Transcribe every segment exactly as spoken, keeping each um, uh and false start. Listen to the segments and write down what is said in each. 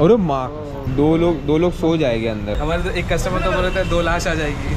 और माँ दो लोग दो लोग सो जाएंगे अंदर। हमारे तो एक कस्टमर तो बोल रहा था दो लाश आ जाएगी।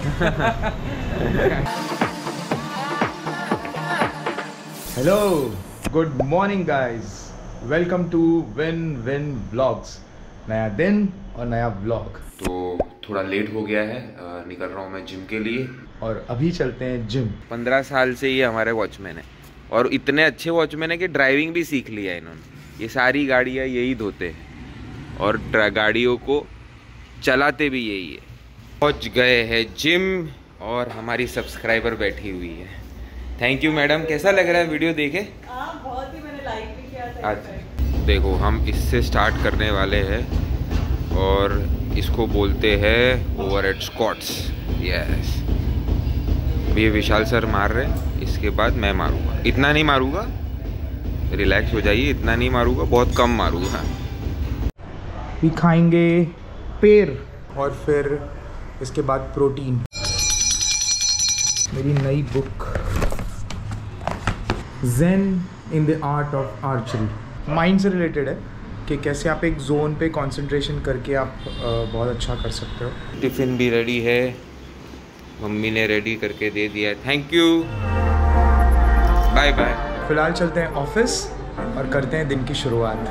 Hello, good morning guys, welcome to Win Win Vlogs. नया दिन और नया व्लॉग। तो थोड़ा लेट हो गया है, निकल रहा हूँ मैं जिम के लिए और अभी चलते हैं जिम। पंद्रह साल से ये हमारे वॉचमैन है और इतने अच्छे वॉचमैन है कि ड्राइविंग भी सीख लिया है इन्होंने। ये सारी गाड़ियाँ यही धोते हैं और गाड़ियों को चलाते भी यही है। पहुँच गए हैं जिम और हमारी सब्सक्राइबर बैठी हुई है। Thank you madam. कैसा लग रहा है वीडियो देखे? हाँ, बहुत ही, मैंने लाइक भी किया था। अच्छा देखो, हम इससे स्टार्ट करने वाले हैं और इसको बोलते हैं ओवरहेड स्क्वाट्स। यस, ये विशाल सर मार रहे हैं, इसके बाद मैं मारूंगा। इतना नहीं मारूंगा, रिलैक्स हो जाइए। इतना नहीं मारूंगा, बहुत कम मारूंगा। भी खाएंगे पेड़ और फिर इसके बाद प्रोटीन। मेरी नई book Zen in the Art of Archery, mind से रिलेटेड है कि कैसे आप एक जोन पे कंसंट्रेशन करके आप बहुत अच्छा कर सकते हो। टिफ़िन भी रेडी है, मम्मी ने रेडी करके दे दिया है। Thank you, bye bye. फिलहाल चलते हैं ऑफिस और करते हैं दिन की शुरुआत।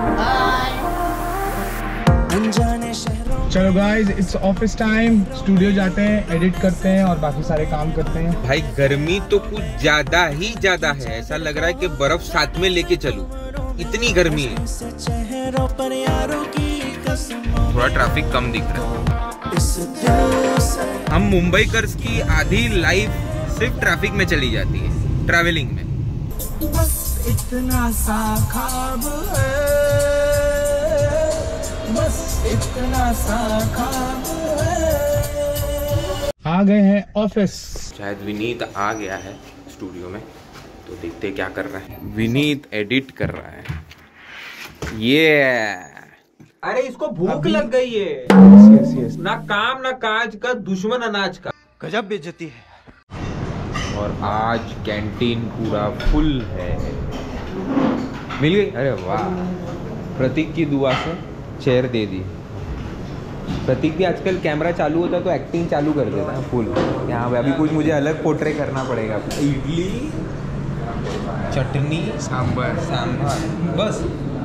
चलो guys, it's office time. Studio जाते हैं, एडिट करते हैं और बाकी सारे काम करते हैं। भाई गर्मी तो कुछ ज्यादा ही ज्यादा है, ऐसा लग रहा है कि बर्फ साथ में लेके चलूं, इतनी गर्मी है। थोड़ा ट्रैफिक कम दिख रहा है। हम मुंबई कर्स की आधी लाइफ सिर्फ ट्रैफिक में चली जाती है, ट्रैवलिंग में। बस इतना सा ख्वाब है, बस इतना सा ख्वाब है। आ गए हैं ऑफिस। शायद विनीत आ गया है स्टूडियो में, तो देखते क्या कर रहा है। विनीत एडिट कर रहा है। ये अरे इसको भूख लग गई है। yes, yes. ना काम ना काज का, दुश्मन अनाज का। गजब बेइज्जती है। और आज कैंटीन पूरा फुल है। मिल गई? अरे वाह, प्रतीक की दुआ से चेयर दे दी। प्रतीक भी आजकल कैमरा चालू होता तो एक्टिंग चालू कर देता है फुल। यहाँ पे अभी कुछ मुझे अलग पोर्ट्रे करना पड़ेगा। इडली, चटनी, सांभर सांभर बस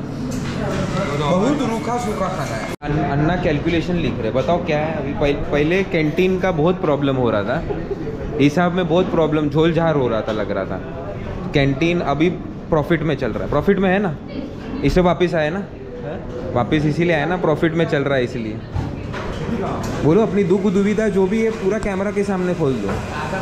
बहुत रूखा सूखा खाना है। अन्ना कैलकुलेशन लिख रहे, बताओ क्या है अभी। पहले कैंटीन का बहुत प्रॉब्लम हो रहा था, हिसाब में बहुत प्रॉब्लम, झोल झार हो रहा था, लग रहा था। कैंटीन अभी प्रॉफिट में चल रहा है। प्रॉफिट में है ना, इससे वापस आए ना, वापस इसीलिए आया ना, प्रॉफिट में चल रहा है इसलिए। बोलो अपनी दुख दुविधा जो भी है पूरा कैमरा के सामने खोल दो।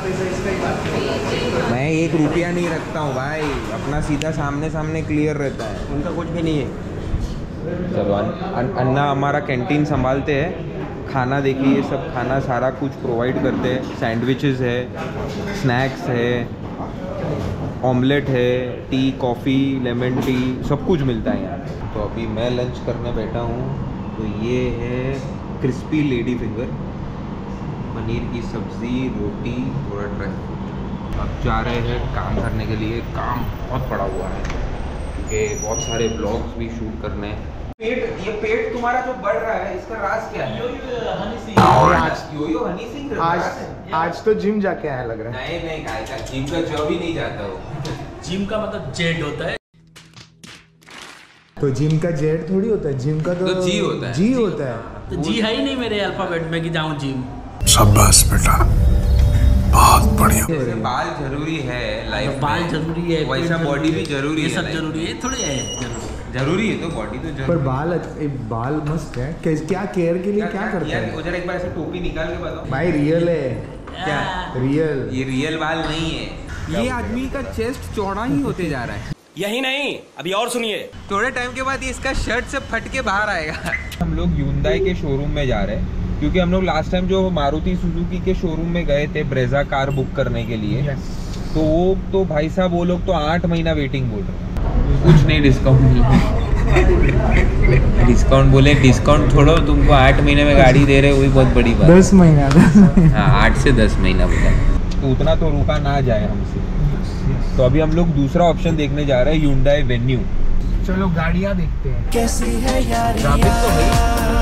मैं एक रुपया नहीं रखता हूँ भाई, अपना सीधा सामने सामने क्लियर रहता है, उनका कुछ भी नहीं है। चलो अन्ना हमारा कैंटीन संभालते हैं। खाना देखिए, ये सब खाना सारा कुछ प्रोवाइड करते हैं। सैंडविचेस है, स्नैक्स है, ऑमलेट है, टी, कॉफ़ी, लेमन टी, सब कुछ मिलता है यहाँ। तो अभी मैं लंच करने बैठा हूँ। तो ये है क्रिस्पी लेडी फिंगर, पनीर की सब्ज़ी, रोटी, थोड़ा ड्राई फ्रूट। अब जा रहे हैं काम करने के लिए। काम बहुत पड़ा हुआ है क्योंकि बहुत सारे ब्लॉग्स भी शूट करने हैं। पेट, ये पेट तुम्हारा जो बढ़ रहा है, इसका राज क्या है? हनी सिंह। आज योयो हनी सिंह आज आज तो जिम जाके आया लग रहा है। नहीं नहीं खाएगा, जिम का जॉब ही नहीं जाता हो। जिम का मतलब जेड होता है। तो जिम का जेड थोड़ी होता है, जिम का तो, तो जी होता है। जी होता है। तो जी है ही नहीं मेरे अल्फाबेट में कि जाऊं जिम। शाबाश बेटा, बहुत बढ़िया। जैसे बाल जरूरी है लाइफ में, बाल जरूरी है, वैसा बॉडी भी जरूरी है। ये सब जरूरी है, थोड़े है जरूरी जरूरी है तो बॉडी तो जरूरी। पर बाल बाल मस्त है। क्या केयर के लिए क्या करते हैं? उधर एक बार ऐसे टोपी निकाल के बताओ भाई। रियल है क्या? रियल। ये रियल बाल नहीं है। ये आदमी का चेस्ट चौड़ा ही होते जा रहा है। यही नहीं, अभी और सुनिए। थोड़े टाइम के बाद इसका शर्ट से फट के बाहर आएगा। हम लोग Hyundai के शोरूम में जा रहे हैं क्योंकि हम लोग लास्ट टाइम जो मारुति सुजुकी के शोरूम में गए थे ब्रेजा कार बुक करने के लिए। yes. तो वो तो भाई साहब वो लोग तो आठ महीना वेटिंग बोल रहे हैं। कुछ नहीं डिस्काउंट मिला। डिस्काउंट बोले, डिस्काउंट छोड़ो, तुमको आठ महीने में गाड़ी दे रहे, वही बहुत बड़ी बात। दस महीना हाँ, आठ से दस महीना बोला, तो उतना तो रुका ना जाए हमसे। तो अभी हम लोग दूसरा ऑप्शन देखने जा रहे हैं, Hyundai Venue। चलो गाड़ियाँ देखते हैं। कैसी है यार ट्रैफिक तो है।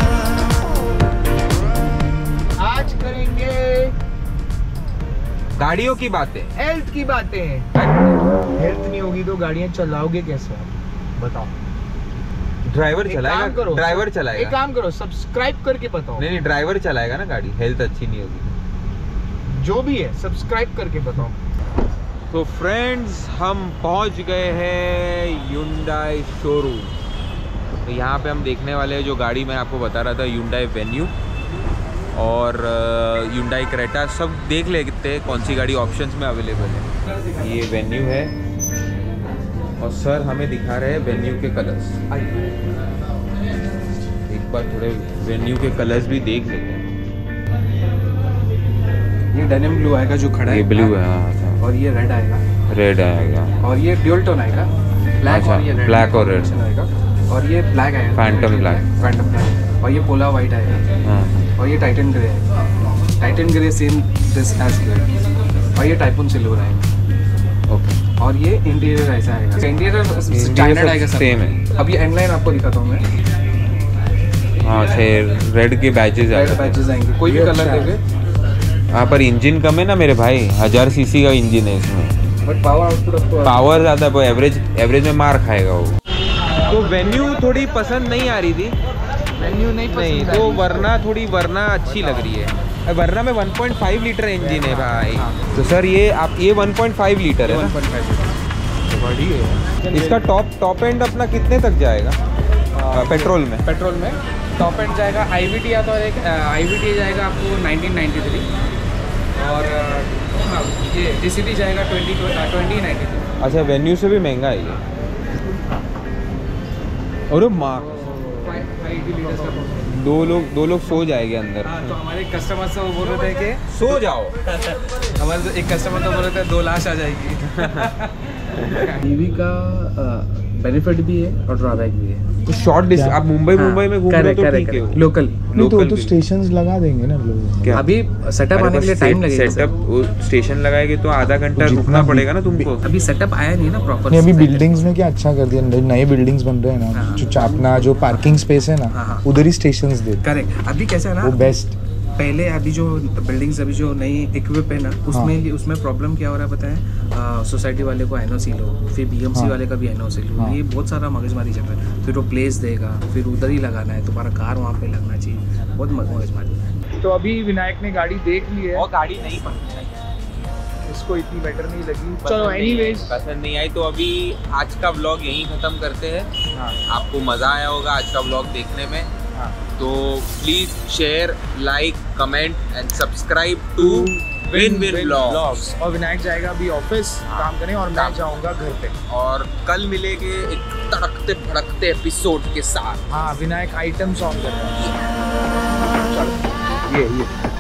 आज करेंगे गाड़ियों की बातें। हेल्थ की बातें। हेल्थ नहीं होगी तो गाड़ियाँ चलाओगे कैसे आप बताओ। ड्राइवर एक चलाएगा, काम करो, ड्राइवर एक चलाएगा। काम करो, सब्सक्राइब करके बताओ। नहीं नहीं ड्राइवर चलाएगा ना गाड़ी, हेल्थ अच्छी नहीं होगी। जो भी है सब्सक्राइब करके बताओ। तो फ्रेंड्स हम पहुंच गए हैं Hyundai शोरूम। तो यहाँ पे हम देखने वाले हैं जो गाड़ी मैं आपको बता रहा था, Hyundai Venue और Hyundai Creta, सब देख लेते हैं कौन सी गाड़ी ऑप्शंस में अवेलेबल है। ये Venue है और सर हमें दिखा रहे हैं Venue के कलर्स। एक बार थोड़े Venue के कलर्स भी देख लेते हैं। ये डेनिम ब्लू आएगा जो खड़ा है, ये ब्लू है हाँ, और ये रेड आएगा, रेड आएगा और ये ड्यूल टोन आएगा, ब्लैक अच्छा, और ये रेड, ब्लैक और रेड आएगा, और ये ब्लैक आएगा, फैंटम ब्लैक, फैंटम ब्लैक, और ये पोला वाइट आएगा, हाँ और ये टाइटन ग्रे आएगा, Titan Grey same this as grey, और ये टाइपून सिल्वर आएगा, ओके। और ये इंटीरियर ऐसा आएगा, इंटीरियर स्टैंडर्ड आएगा सेम है। अब ये एंड लाइन आपको दिखाता हूँ मैं। हाँ रेड के बैचेस रेड बैचेस आएंगे, कोई भी कलर देंगे। यहाँ पर इंजन कम है ना मेरे भाई, हजार सीसी का इंजन है इसमें, बट पावर आउटपुट पावर ज़्यादा है, एवरेज एवरेज में मार खाएगा वो। तो वेन्यू थोड़ी पसंद नहीं आ रही थी, मेन्यू नहीं नहीं तो वरना थोड़ी वरना अच्छी लग रही है। वरना में one point five litre engine है भाई। तो सर ये आप ये वन पॉइंट फाइव लीटर है ना, इसका टॉप टॉप एंड अपना कितने तक जाएगा पेट्रोल में? पेट्रोल में टॉप एंड जाएगा आई वी टी या तो एक आई वी टी जाएगा आपको नाइनटीन नाइंटी थ्री, और हाँ ये डी सी टी जाएगा ट्वेंटी ट्वेंटी नाइन्टी थ्री। अच्छा वेन्यू से भी महंगा है ये। अरे माँ दो लोग दो लोग सो जाएंगे अंदर। हाँ, तो हमारे कस्टमर से वो बोल रहे थे कि सो जाओ। हमारे तो एक कस्टमर तो बोल रहे थे दो लाश आ जाएगी। ईवी का बेनिफिट भी है और ड्रॉबैक भी है। तो शॉर्ट डिस्टेंस आप मुंबई मुंबई में घूम रहे हो तो ठीक है, लोकल नहीं तो, तो स्टेशंस लगा देंगे ना लोग। क्या अभी सेटअप आने के लिए टाइम लगेगा। सेटअप स्टेशन लगाएगी तो आधा घंटा रुकना पड़ेगा ना तुमको। अभी सेटअप आया नहीं ना प्रॉपर। नहीं अभी बिल्डिंग्स में क्या अच्छा कर दिया, नए बिल्डिंग्स बन रहे हैं ना, जो अपना जो पार्किंग स्पेस है ना उधर ही स्टेशंस दे। करेक्ट। अभी कैसा है ना, वो बेस्ट। पहले अभी जो बिल्डिंग्स अभी जो नई इक्विप है ना उसमें हाँ। उसमें प्रॉब्लम क्या हो रहा है पता है, सोसाइटी वाले को एन ओ सी लो, फिर बी एम सी हाँ। वाले का भी एन ओ सी लो, हाँ। ये बहुत सारा मगजमारी चल रहा है। फिर वो प्लेस देगा, फिर उधर ही लगाना है, तुम्हारा कार वहाँ पे लगना चाहिए, बहुत मगजमारी है। तो अभी विनायक ने गाड़ी देख ली है, और गाड़ी नहीं पसंद, इसको इतनी बेटर नहीं लगी। चलो एनीवेज पसंद नहीं आई तो अभी आज का व्लॉग यहीं ख़त्म करते हैं। हाँ। आपको मज़ा आया होगा आज का व्लॉग देखने में। हाँ। तो please share, like, comment and subscribe to Win Win Vlogs. और विनायक जाएगा अभी ऑफिस काम करने और मैं जाऊंगा घर पे, और कल मिलेंगे एक तड़कते भड़कते एपिसोड के साथ। हाँ विनायक आइटम सॉन्ग कर रहा है। चलो ये ये